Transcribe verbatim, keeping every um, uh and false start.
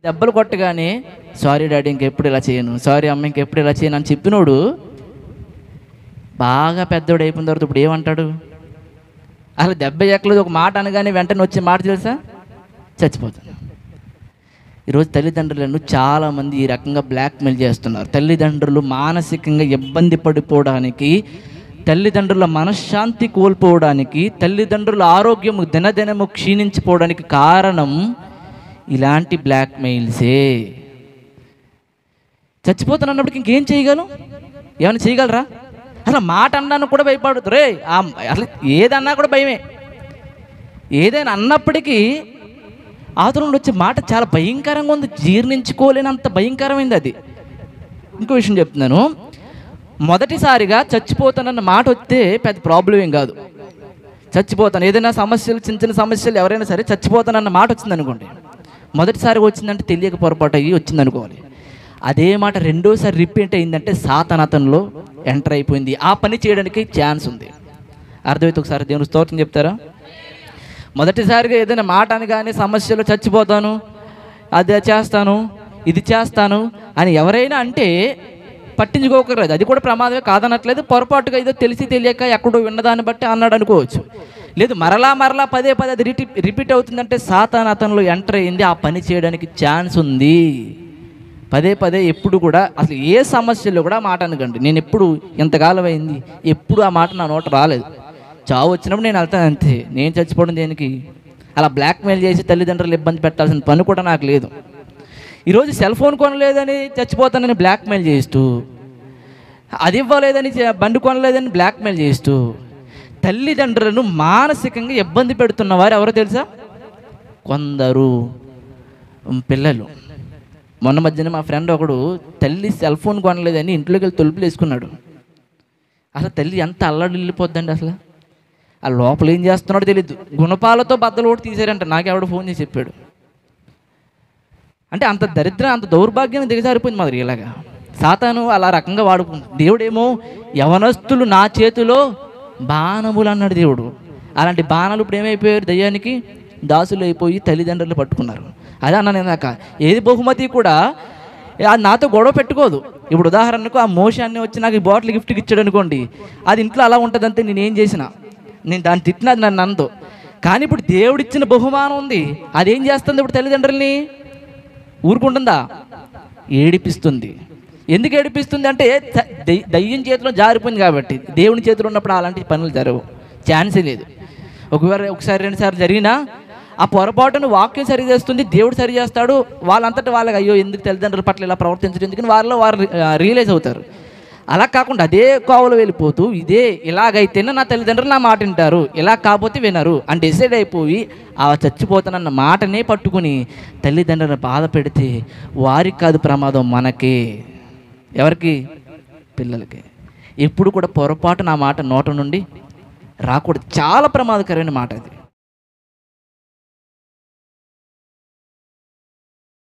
దెబ్బలు కొట్టగానే sorry daddy ఇంకెప్పుడు ఇలా చేయను, సారీ అమ్మ ఇంకెప్పుడు ఇలా చేయను అని చెప్పినోడు బాగా పెద్దోడు అయిపోయిన తర్వాత ఇప్పుడు ఏమంటాడు? అసలు దెబ్బ ఎక్కలేదు, ఒక మాట అనగానే వెంటనే వచ్చే మాట తెలుసా? చచ్చిపోతాను. ఈరోజు తల్లిదండ్రులను చాలామంది ఈ రకంగా బ్లాక్మెయిల్ చేస్తున్నారు. తల్లిదండ్రులు మానసికంగా ఇబ్బంది పడిపోవడానికి, తల్లిదండ్రుల మనశ్శాంతి కోల్పోవడానికి, తల్లిదండ్రుల ఆరోగ్యము దినదినము క్షీణించిపోవడానికి కారణం ఇలాంటి బ్లాక్మెయిల్సే. చచ్చిపోతానన్నప్పటికి ఇంకేం చేయగలం? ఏమైనా చేయగలరా? అసలు మాట అన్నాను కూడా భయపడుతురు. రే అసలు ఏదన్నా కూడా భయమే. ఏదైనా అన్నప్పటికీ ఆతల నుండి వచ్చే మాట చాలా భయంకరంగా ఉంది, జీర్ణించుకోలేనంత భయంకరమైంది అది. ఇంకో విషయం చెప్తున్నాను. మొదటిసారిగా చచ్చిపోతానన్న మాట వస్తే పెద్ద ప్రాబ్లం ఏం కాదు. చచ్చిపోతాను, ఏదైనా సమస్యలు, చిన్న చిన్న సమస్యలు, ఎవరైనా సరే చచ్చిపోతానన్న మాట వచ్చింది అనుకోండి, మొదటిసారిగా వచ్చిందంటే తెలియక పొరపాటు అయ్యి వచ్చింది అనుకోవాలి. అదే మాట రెండోసారి రిపీట్ అయిందంటే సాతాను అతనిలో ఎంటర్ అయిపోయింది. ఆ పని చేయడానికి ఛాన్స్ ఉంది. అర్థమైతే ఒకసారి దేవుని స్తోత్రం చెప్తారా? మొదటిసారిగా ఏదైనా మాట అని కానీ సమస్యలు, చచ్చిపోతాను, అది చేస్తాను, ఇది చేస్తాను అని ఎవరైనా అంటే పట్టించుకోకర్లేదు. అది కూడా ప్రమాదమే కాదనట్లేదు. పొరపాటుగా ఏదో తెలిసి తెలియక ఎక్కడో విన్నదాన్ని బట్టి అన్నాడు అనుకోవచ్చు. లేదు మరలా మరలా పదే పదే అది రిపీ రిపీట్ అవుతుందంటే సాతాను అతనిలో ఎంటర్ అయింది. ఆ పని చేయడానికి ఛాన్స్ ఉంది. పదే పదే ఎప్పుడు కూడా అసలు ఏ సమస్యల్లో కూడా మాట అనకండి. నేను ఎప్పుడు ఎంతకాలం అయింది ఎప్పుడు ఆ మాట నా నోట రాలేదు. చావు వచ్చినప్పుడు నేను వెళ్తాను అంతే. నేను చచ్చిపోవడం దేనికి? అలా బ్లాక్మెయిల్ చేసి తల్లిదండ్రులు ఇబ్బంది పెట్టాల్సిన పని కూడా నాకు లేదు. ఈరోజు సెల్ ఫోన్ కొనలేదని చచ్చిపోతానని బ్లాక్మెయిల్ చేస్తూ, అది ఇవ్వలేదని బండి కొనలేదని బ్లాక్మెయిల్ చేస్తూ తల్లిదండ్రులను మానసికంగా ఇబ్బంది పెడుతున్న వారు ఎవరో తెలుసా? కొందరు పిల్లలు. మొన్న మధ్యన మా ఫ్రెండ్ ఒకడు తల్లి సెల్ ఫోన్ కొనలేదని ఇంట్లోకి వెళ్ళి తలుపులు వేసుకున్నాడు. అసలు తల్లి ఎంత అల్లడి వెళ్ళిపోద్దండి. అసలు ఆ లోపల ఏం చేస్తున్నాడో తెలియదు. గుణపాలతో బద్దలు కూడా తీసారంట. నాకెవడో ఫోన్ చేసి చెప్పాడు. అంటే అంత దరిద్రం, అంత దౌర్భాగ్యం దిగజారిపోయింది మరి. ఇలాగా సాతాను అలా రకంగా వాడుకుంది. దేవుడేమో యవనస్తులు నా చేతిలో బాణములు అన్నాడు దేవుడు. అలాంటి బాణాలు ఇప్పుడు ఏమైపోయారు? దయ్యానికి దాసులు అయిపోయి తల్లిదండ్రులు పట్టుకున్నారు. అదే అన్నా నేను నాక ఏది బహుమతి కూడా అది నాతో గొడవ పెట్టుకోదు. ఇప్పుడు ఉదాహరణకు ఆ మోషాన్ని వచ్చి నాకు ఈ బాటిల్ గిఫ్ట్కి ఇచ్చాడు అనుకోండి, అది ఇంట్లో అలా ఉంటుందంటే నేనేం చేసిన, నేను దాన్ని తిట్టినది నన్ను అందో. కానీ ఇప్పుడు దేవుడిచ్చిన బహుమానం ఉంది, అదేం చేస్తుంది? ఇప్పుడు తల్లిదండ్రుల్ని ఊరుకుంటుందా? ఏడిపిస్తుంది. ఎందుకు ఏడిపిస్తుంది అంటే దయ్యం చేతిలో జారిపోయింది కాబట్టి. దేవుని చేతిలో ఉన్నప్పుడు అలాంటి పనులు జరగవు, ఛాన్సే లేదు. ఒకవేళ ఒకసారి రెండు సార్లు జరిగినా ఆ పొరపాటును వాక్యం సరి చేస్తుంది, దేవుడు సరి చేస్తాడు. వాళ్ళంతటా వాళ్ళకి అయ్యో ఎందుకు తల్లిదండ్రుల పట్ల ఇలా ప్రవర్తించడం ఎందుకని వాళ్ళలో వారు రియలైజ్ అవుతారు. అలా కాకుండా అదే కోవలు వెళ్ళిపోతూ ఇదే ఇలాగైతేనే నా తల్లిదండ్రులు నా మాట వింటారు, ఇలా కాకపోతే వినరు అని డిసైడ్ అయిపోయి ఆ చచ్చిపోతానన్న మాటనే పట్టుకుని తల్లిదండ్రులను బాధ పెడితే వారికి కాదు ప్రమాదం, మనకే. ఎవరికి? పిల్లలకి. ఎప్పుడు కూడా పొరపాటు నా మాట నోట నుండి రాకూడదు. చాలా ప్రమాదకరమైన మాట అది.